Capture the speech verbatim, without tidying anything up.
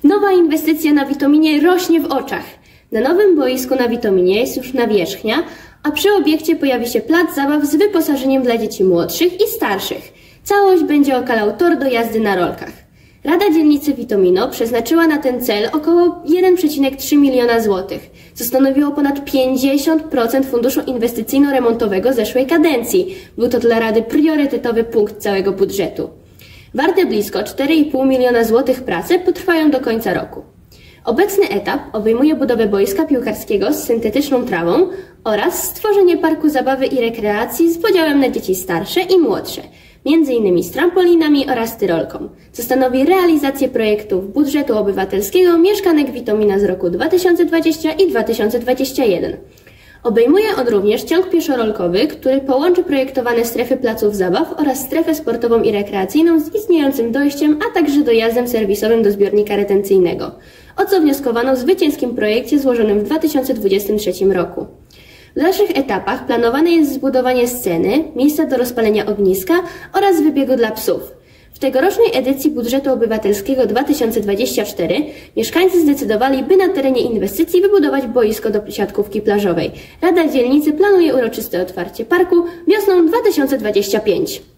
Nowa inwestycja na Witominie rośnie w oczach. Na nowym boisku na Witominie jest już nawierzchnia, a przy obiekcie pojawi się plac zabaw z wyposażeniem dla dzieci młodszych i starszych. Całość będzie okalał tor do jazdy na rolkach. Rada Dzielnicy Witomino przeznaczyła na ten cel około jeden przecinek trzy miliona złotych, co stanowiło ponad pięćdziesiąt procent funduszu inwestycyjno-remontowego zeszłej kadencji. Był to dla Rady priorytetowy punkt całego budżetu. Warte blisko cztery i pół miliona złotych prace potrwają do końca roku. Obecny etap obejmuje budowę boiska piłkarskiego z syntetyczną trawą oraz stworzenie parku zabawy i rekreacji z podziałem na dzieci starsze i młodsze, między innymi z trampolinami oraz tyrolką, co stanowi realizację projektów budżetu obywatelskiego mieszkanek Witomina z roku dwa tysiące dwudziestego i dwa tysiące dwudziestego pierwszego. Obejmuje on również ciąg pieszo-rolkowy, który połączy projektowane strefy placów zabaw oraz strefę sportową i rekreacyjną z istniejącym dojściem, a także dojazdem serwisowym do zbiornika retencyjnego, o co wnioskowano w zwycięskim projekcie złożonym w dwa tysiące dwudziestym trzecim roku. W dalszych etapach planowane jest zbudowanie sceny, miejsca do rozpalenia ogniska oraz wybiegu dla psów. W tegorocznej edycji budżetu obywatelskiego dwa tysiące dwudziestego czwartego mieszkańcy zdecydowali, by na terenie inwestycji wybudować boisko do siatkówki plażowej. Rada Dzielnicy planuje uroczyste otwarcie parku wiosną dwa tysiące dwudziestego piątego.